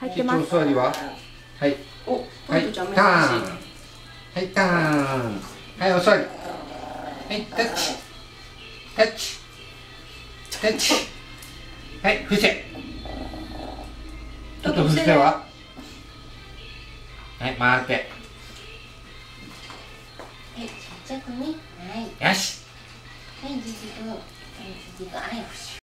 入ってます。 座りは。はい。 お、 はい。ターン。はい、ターン。はい、お座り。はい、タッチ。タッチ。タッチ。はい、伏せ。ちょっと伏せは。はい、回って。 はい、ちっちゃくね。はい。 よし。 はい、じじくん。はい、じじくん。はい、よし。